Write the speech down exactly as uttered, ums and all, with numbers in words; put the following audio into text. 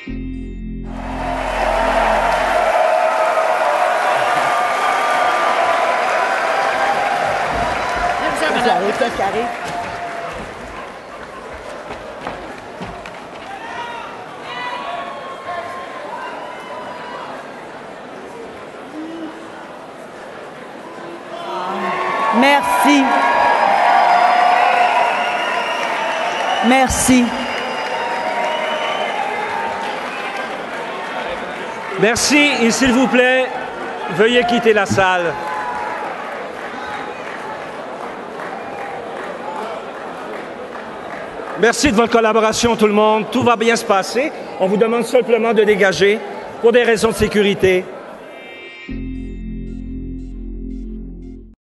Qu'est-ce qui arrive? Merci. Merci. Merci et s'il vous plaît, veuillez quitter la salle. Merci de votre collaboration, tout le monde. Tout va bien se passer. On vous demande simplement de dégager pour des raisons de sécurité.